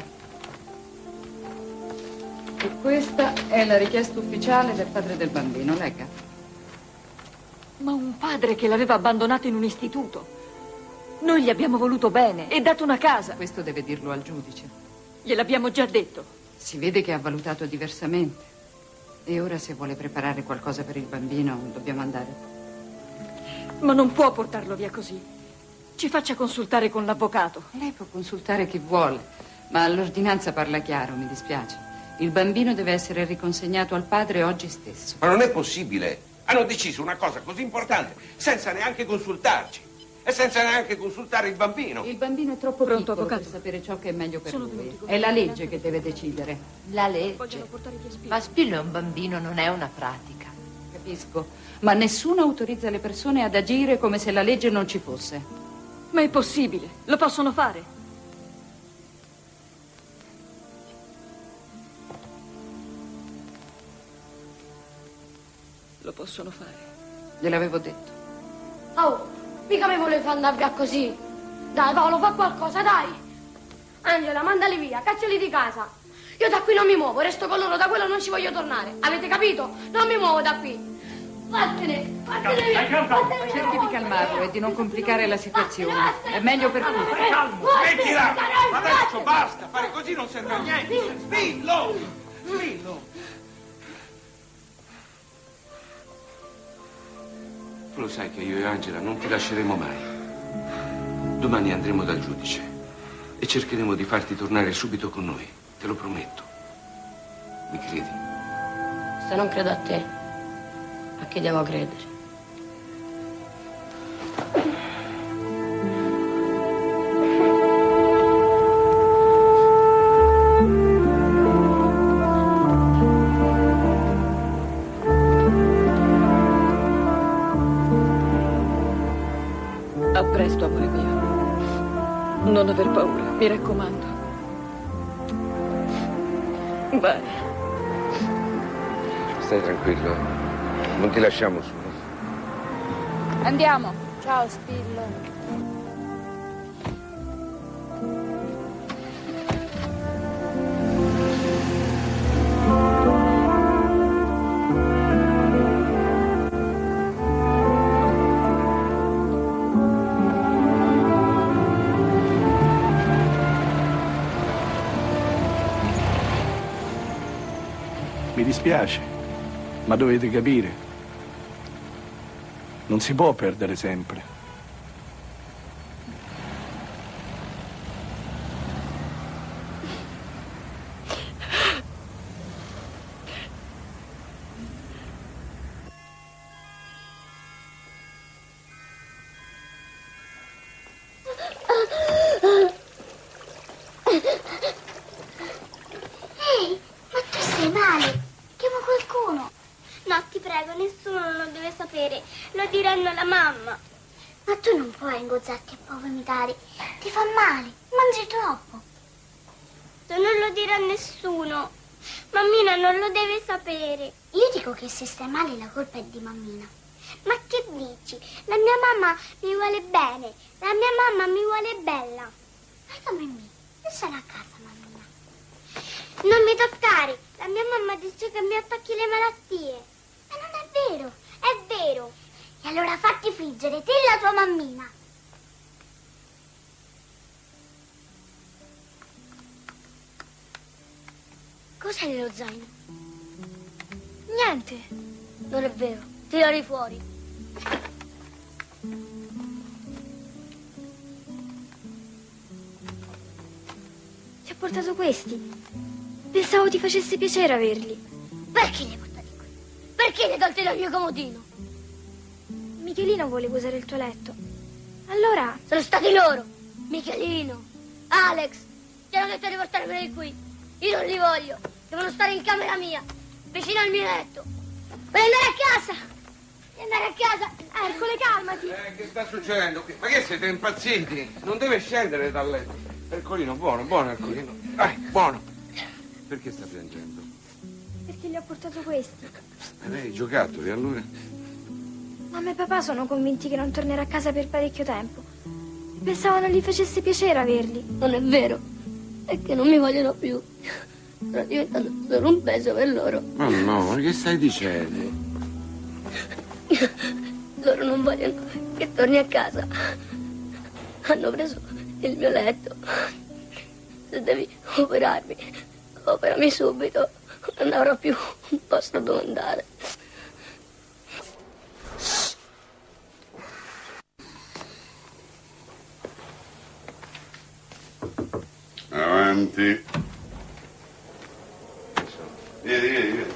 E questa è la richiesta ufficiale del padre del bambino, legga. Ma un padre che l'aveva abbandonato in un istituto. Noi gli abbiamo voluto bene e dato una casa. Questo deve dirlo al giudice. Gliel'abbiamo già detto. Si vede che ha valutato diversamente. E ora se vuole preparare qualcosa per il bambino, dobbiamo andare. Ma non può portarlo via così. Ci faccia consultare con l'avvocato. Lei può consultare chi vuole, ma l'ordinanza parla chiaro, mi dispiace. Il bambino deve essere riconsegnato al padre oggi stesso. Ma non è possibile. Hanno deciso una cosa così importante senza neanche consultarci. E senza neanche consultare il bambino. Il bambino è troppo Pronto, piccolo avvocato? per sapere ciò che è meglio per Sono lui. venuti con È la me. legge che deve decidere. La legge. Vogliono portare via Spillo. Ma Spillo è un bambino, non è una pratica. Capisco, ma nessuno autorizza le persone ad agire come se la legge non ci fosse. Ma è possibile, lo possono fare. Lo possono fare. Gliel'avevo detto. Oh, mica mi volevi far andare via così. Dai, Paolo, fa qualcosa, dai. Angela, mandali via, cacciali di casa. Io da qui non mi muovo, resto con loro, da quello non ci voglio tornare. Avete capito? Non mi muovo da qui. Vattene, vattene. Stai calmo, cerchi di calmarlo e di non complicare la situazione. È meglio per tutti. Calmo, smettila! Ma adesso basta, fare così non serve a niente. Spillo! Spillo! Tu lo sai che io e Angela non ti lasceremo mai. Domani andremo dal giudice e cercheremo di farti tornare subito con noi. Te lo prometto. Mi credi? Se non credo a te, a chi devo credere? A presto, amore mio. Non aver paura, mi raccomando. Vai. Stai tranquillo, non ti lasciamo solo. Andiamo. Ciao, Spillo. Mi dispiace, ma dovete capire, non si può perdere sempre. Ehi, ma tu sei male? Chiamo qualcuno. No, ti prego, nessuno lo deve sapere. Lo diranno alla mamma. Ma tu non puoi ingozzarti e poi vomitare. Ti fa male, mangi troppo. Se non lo dirà nessuno. Mammina non lo deve sapere. Io dico che se stai male la colpa è di mammina. Ma che dici? La mia mamma mi vuole bene. La mia mamma mi vuole bella. Ma come me? Io sono a casa, mammina. Non mi toccare. La mia mamma dice che mi attacchi le malattie. Ma non è vero, è vero. E allora fatti friggere te e la tua mammina. Cos'è nello zaino? Niente. Non è vero. Tirali fuori. Ti ho portato questi. Pensavo ti facesse piacere averli. Perché li hai portati qui? Perché li hai tolti dal mio comodino? Michelino voleva usare il tuo letto. Allora... Sono stati loro. Michelino, Alex. Ti hanno detto di portarmeli qui. Io non li voglio. Devono stare in camera mia, vicino al mio letto. Vuoi andare a casa? Vuoi andare a casa? Ercole, calmati. Eh, che sta succedendo qui? Ma che siete impazziti? Non deve scendere dal letto. Ercolino, buono, buono Ercolino. Dai, buono. Perché sta piangendo? Perché gli ho portato questi. Ma lei giocattoli, allora? Mamma e papà sono convinti che non tornerà a casa per parecchio tempo. Pensavo non gli facesse piacere averli. Non è vero. È che non mi vogliono più. Sto diventando solo un peso per loro. Ma no, che stai dicendo? Loro non vogliono che torni a casa. Hanno preso il mio letto. Se devi operarmi, operami subito. Non avrò più un posto dove andare. Avanti. Vieni, vieni, vieni.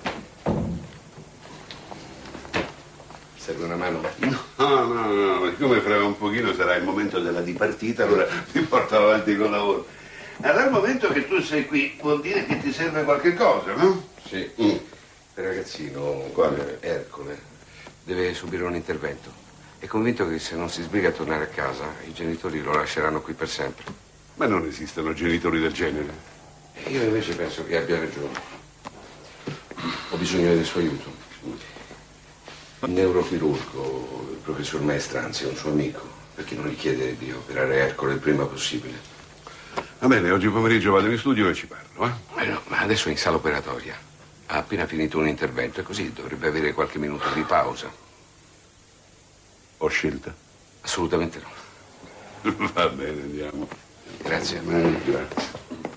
Serve una mano? No, no, no, siccome fra un pochino sarà il momento della dipartita, allora mi porto avanti col lavoro. Allora, al momento che tu sei qui, vuol dire che ti serve qualche cosa, no? Sì. Mm. Il ragazzino, quale? Ercole, deve subire un intervento. È convinto che se non si sbriga a tornare a casa, i genitori lo lasceranno qui per sempre. Ma non esistono genitori del genere. Io invece penso che abbia ragione. Ho bisogno del suo aiuto. Il neurochirurgo, il professor Maestranzi, è un suo amico. Perché non gli chiede di operare Ercole il prima possibile? Va bene, oggi pomeriggio vado in studio e ci parlo, eh? Eh no, ma adesso è in sala operatoria. Ha appena finito un intervento e così dovrebbe avere qualche minuto di pausa. Ho scelta? Assolutamente no. Va bene, andiamo. Grazie. Eh, grazie.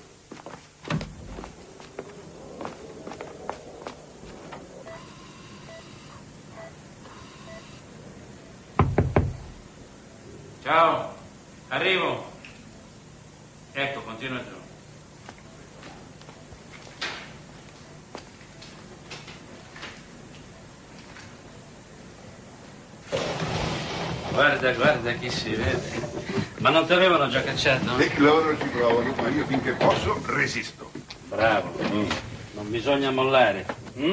Ciao, arrivo. Ecco, continua giù. Guarda, guarda chi si vede. Ma non ti avevano già cacciato? E loro ci provano, ma io finché posso resisto. Bravo, mm. Non bisogna mollare. Mm?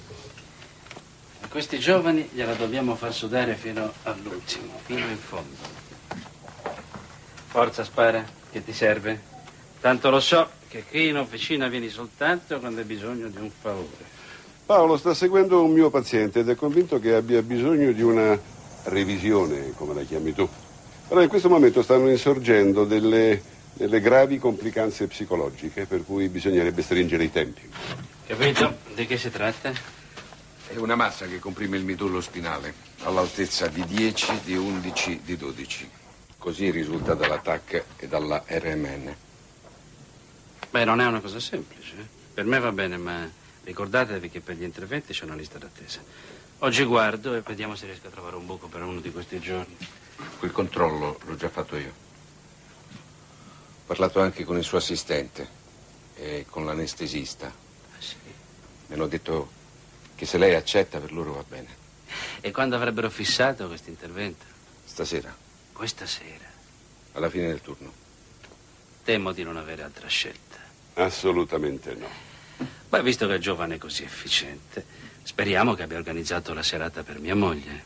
A questi giovani gliela dobbiamo far sudare fino all'ultimo, fino in fondo. Forza, spara, che ti serve? Tanto lo so che qui in officina vieni soltanto quando hai bisogno di un favore. Paolo sta seguendo un mio paziente ed è convinto che abbia bisogno di una revisione, come la chiami tu. Però in questo momento stanno insorgendo delle, delle gravi complicanze psicologiche per cui bisognerebbe stringere i tempi. Capito? Di che si tratta? È una massa che comprime il midollo spinale all'altezza di dieci, di undici, di dodici. Così risulta dalla T A C e dalla R M N. Beh, non è una cosa semplice. Eh? Per me va bene, ma ricordatevi che per gli interventi c'è una lista d'attesa. Oggi guardo e vediamo se riesco a trovare un buco per uno di questi giorni. Quel controllo l'ho già fatto io. Ho parlato anche con il suo assistente e con l'anestesista. Ah, sì? Mi hanno detto che se lei accetta per loro va bene. E quando avrebbero fissato questo intervento? Stasera. Questa sera? Alla fine del turno. Temo di non avere altra scelta. Assolutamente no. Beh, visto che il giovane è così efficiente, speriamo che abbia organizzato la serata per mia moglie.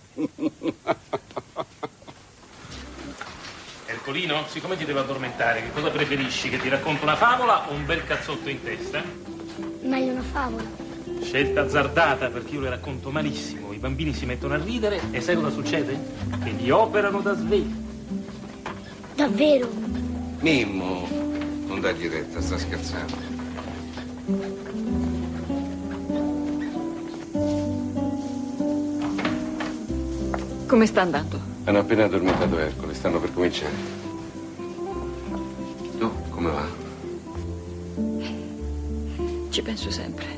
Ercolino, siccome ti devo addormentare, che cosa preferisci? Che ti racconto una favola o un bel cazzotto in testa? Meglio una favola. Scelta azzardata perché io le racconto malissimo. I bambini si mettono a ridere e sai cosa succede? Che li operano da svegli. Davvero? Mimmo, non dargli retta, sta scherzando. Come sta andando? Hanno appena addormentato Ercole, stanno per cominciare. Tu, come va? Ci penso sempre.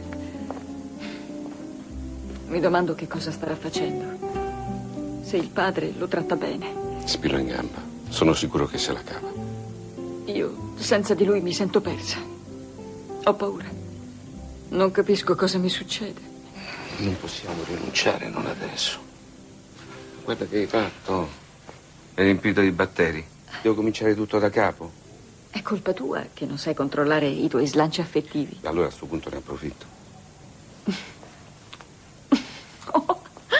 Mi domando che cosa starà facendo. Se il padre lo tratta bene. Spillo in gamba. Sono sicuro che se la cava. Io, senza di lui, mi sento persa. Ho paura. Non capisco cosa mi succede. Non possiamo rinunciare, non adesso. Guarda che hai fatto. È riempito di batteri. Devo cominciare tutto da capo. È colpa tua che non sai controllare i tuoi slanci affettivi. Allora a sto punto ne approfitto. Oh.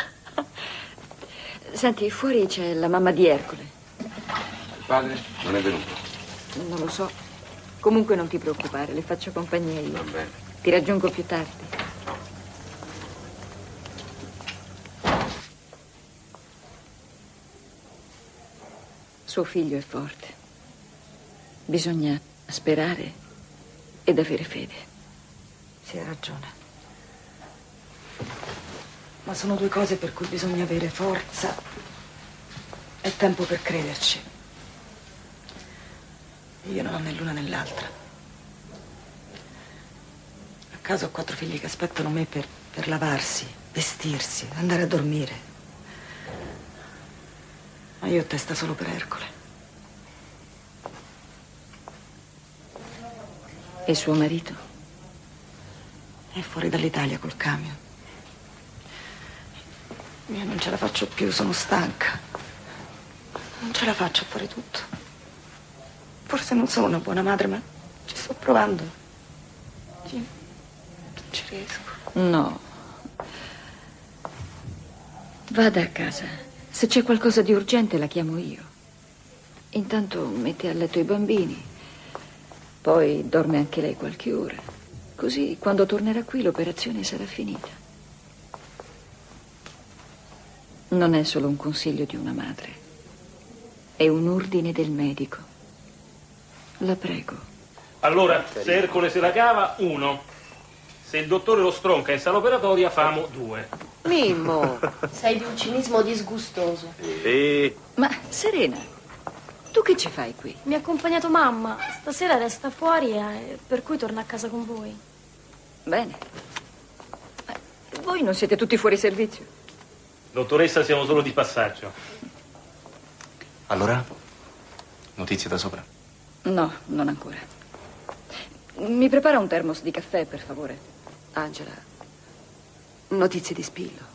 Senti, fuori c'è la mamma di Ercole. Il padre non è venuto. Non lo so. Comunque non ti preoccupare, le faccio compagnia io. Va bene. Ti raggiungo più tardi. Suo figlio è forte. Bisogna sperare ed avere fede. Sì, hai ragione. Ma sono due cose per cui bisogna avere forza e tempo per crederci. Io non ho né l'una né l'altra. A casa ho quattro figli che aspettano me per, per lavarsi, vestirsi, andare a dormire. Ma io ho testa solo per Ercole. E suo marito? È fuori dall'Italia col camion. Io non ce la faccio più, sono stanca. Non ce la faccio a fare tutto. Forse non sono una buona madre, ma ci sto provando. Ci... non ci riesco. No. Vada a casa. Se c'è qualcosa di urgente la chiamo io. Intanto mette a letto i bambini. Poi dorme anche lei qualche ora. Così quando tornerà qui l'operazione sarà finita. Non è solo un consiglio di una madre. È un ordine del medico. La prego. Allora, se Ercole se la cava, uno. Se il dottore lo stronca in sala operatoria, famo due. Mimmo! Sei di un cinismo disgustoso. Sì. Ma, Serena, tu che ci fai qui? Mi ha accompagnato mamma. Stasera resta fuori e per cui torna a casa con voi. Bene. Ma voi non siete tutti fuori servizio? Dottoressa, siamo solo di passaggio. Allora? Notizie da sopra? No, non ancora. Mi prepara un termos di caffè, per favore. Angela, notizie di Spillo?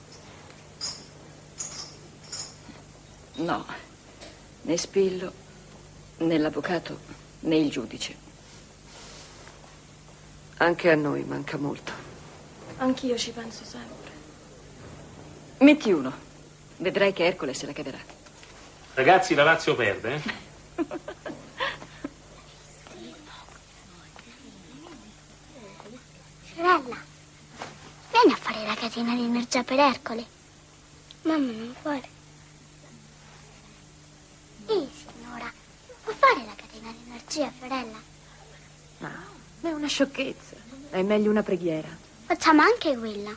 No, né Spillo, né l'avvocato, né il giudice. Anche a noi manca molto. Anch'io ci penso sempre. Metti uno. Vedrai che Ercole se la caverà. Ragazzi, la Lazio perde, eh? Sorella, vieni a fare la catena di energia per Ercole. Mamma non vuole. Ehi, signora, può fare la catena di energia, sorella? No, è una sciocchezza. È meglio una preghiera. Facciamo anche quella.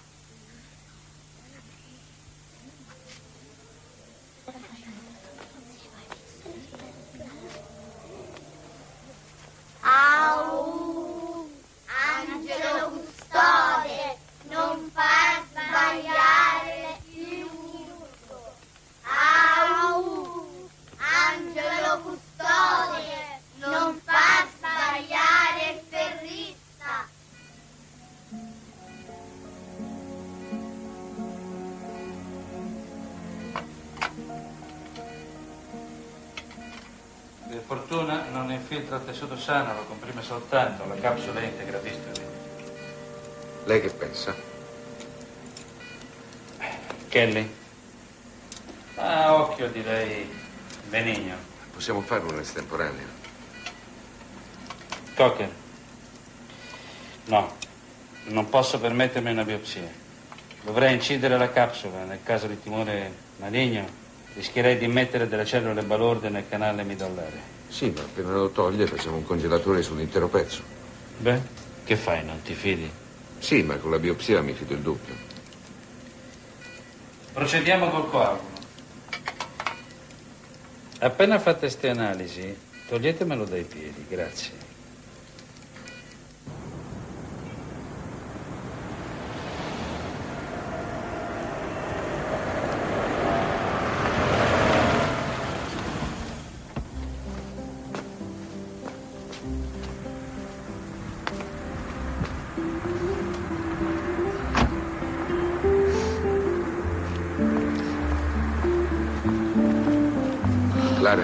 Au, Angelo Custode, non far sbagliare il minuto. Au, Angelo Custode, non far sbagliare il ferrista. Per fortuna non infiltra il tessuto sano, lo comprime soltanto, la capsula è integratissima. Lei che pensa? Kelly? Ah, occhio, direi benigno. Possiamo fare un estemporaneo. Cocker? No, non posso permettermi una biopsia. Dovrei incidere la capsula. Nel caso di tumore maligno rischierei di mettere delle cellule balorde nel canale midollare. Sì, ma appena lo toglie facciamo un congelatore sull'intero pezzo. Beh, che fai, non ti fidi? Sì, ma con la biopsia mi fido il doppio. Procediamo col coagulo. Appena fatte ste analisi, toglietemelo dai piedi, grazie. Clara?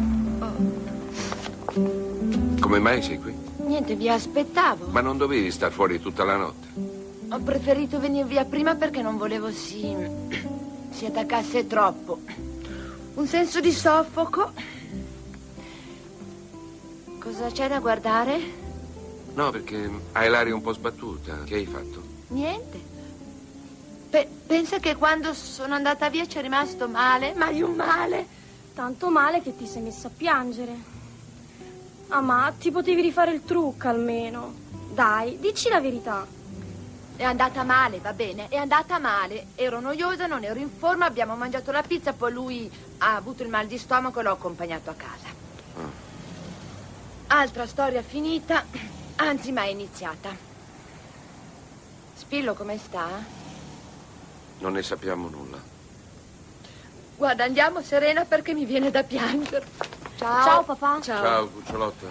Come mai sei qui? Niente, vi aspettavo. Ma non dovevi star fuori tutta la notte? Ho preferito venire via prima perché non volevo si... si attaccasse troppo. Un senso di soffoco. Cosa c'è da guardare? No, perché hai l'aria un po' sbattuta. Che hai fatto? Niente. Pe- pensa che quando sono andata via c'è rimasto male, ma di un male. Tanto male che ti sei messa a piangere. Ah, ma ti potevi rifare il trucco almeno. Dai, dici la verità. È andata male, va bene, è andata male. Ero noiosa, non ero in forma, abbiamo mangiato la pizza, poi lui ha avuto il mal di stomaco e l'ho accompagnato a casa. Altra storia finita, anzi mai iniziata. Spillo come sta? Non ne sappiamo nulla. Guarda, andiamo, Serena, perché mi viene da piangere. Ciao. Ciao, papà. Ciao. Ciao, cucciolotta.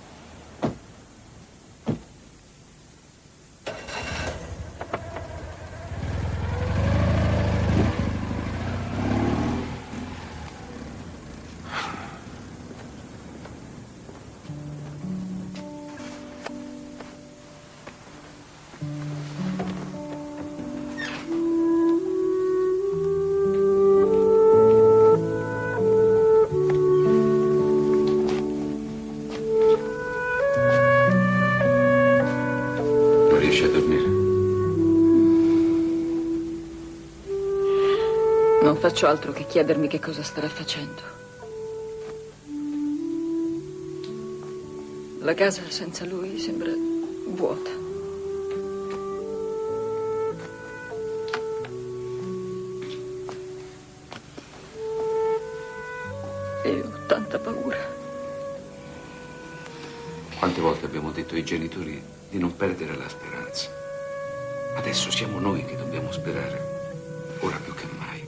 Non faccio altro che chiedermi che cosa starà facendo. La casa senza lui sembra vuota. E ho tanta paura. Quante volte abbiamo detto ai genitori di non perdere la speranza? Adesso siamo noi che dobbiamo sperare, ora più che mai.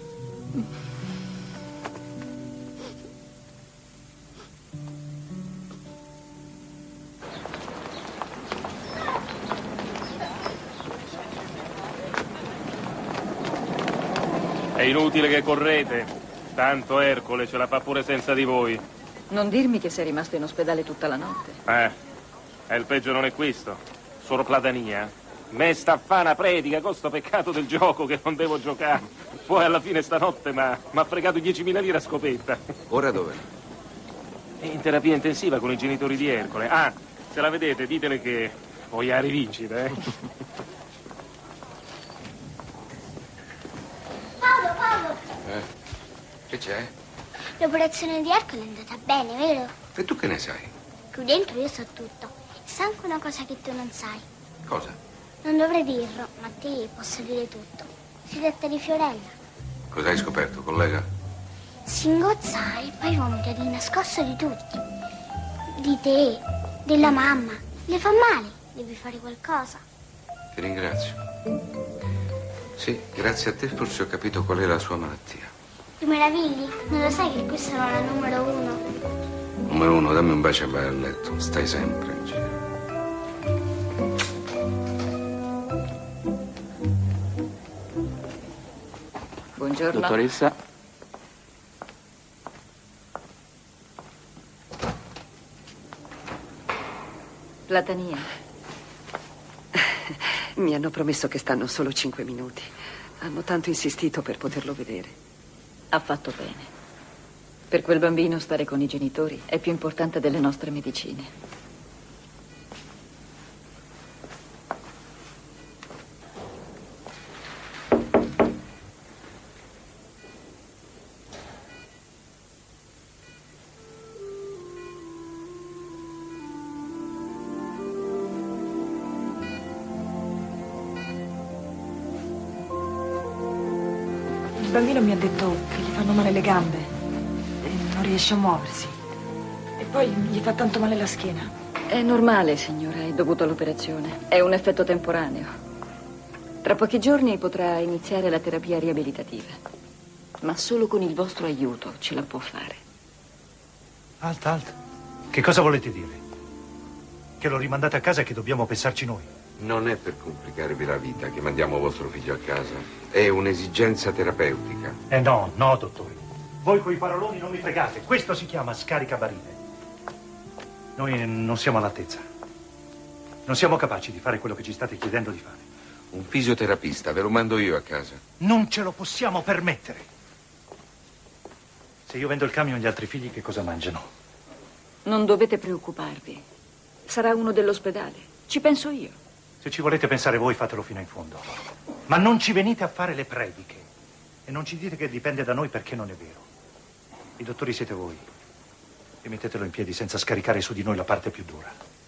È inutile che correte, tanto Ercole ce la fa pure senza di voi. Non dirmi che sei rimasto in ospedale tutta la notte. Eh, e il peggio non è questo. Solo Platania. Me sta a fa una predica con sto peccato del gioco che non devo giocare. Poi alla fine stanotte mi ha fregato diecimila lire a scopetta. Ora dov'è? È in terapia intensiva con i genitori di Ercole. Ah, se la vedete ditele che voglio la rivincita, eh. Paolo, Paolo, Eh? Che c'è? l'operazione di Ercole è andata bene, vero? E tu che ne sai? Qui dentro io so tutto. Sa anche una cosa che tu non sai. Cosa? Non dovrei dirlo, ma a te posso dire tutto. Si tratta di Fiorella. Cosa hai scoperto, collega? Singozza il paione di nascosto di tutti. Di te, della mamma. Le fa male, devi fare qualcosa. Ti ringrazio. Sì, grazie a te forse ho capito qual è la sua malattia. Ti meravigli? Non lo sai che questa non è la numero uno? Numero uno, dammi un bacio e vai a letto. Stai sempre in giro. Buongiorno. Dottoressa. Platania. Mi hanno promesso che stanno solo cinque minuti. Hanno tanto insistito per poterlo vedere. Ha fatto bene. Per quel bambino stare con i genitori è più importante delle nostre medicine. Il bambino mi ha detto che gli fanno male le gambe e non riesce a muoversi. E poi gli fa tanto male la schiena. È normale, signora, è dovuto all'operazione. È un effetto temporaneo. Tra pochi giorni potrà iniziare la terapia riabilitativa. Ma solo con il vostro aiuto ce la può fare. Alt, alt. Che cosa volete dire? Che l'ho rimandata a casa e che dobbiamo pensarci noi? Non è per complicarvi la vita che mandiamo vostro figlio a casa. È un'esigenza terapeutica. Eh no, no, dottore. Voi coi paroloni non mi fregate. Questo si chiama scaricabarile. Noi non siamo all'altezza. Non siamo capaci di fare quello che ci state chiedendo di fare. Un fisioterapista, ve lo mando io a casa. Non ce lo possiamo permettere. Se io vendo il camion, gli altri figli che cosa mangiano? Non dovete preoccuparvi. Sarà uno dell'ospedale. Ci penso io. Se ci volete pensare voi, fatelo fino in fondo. Ma non ci venite a fare le prediche. E non ci dite che dipende da noi, perché non è vero. I dottori siete voi. E mettetelo in piedi senza scaricare su di noi la parte più dura.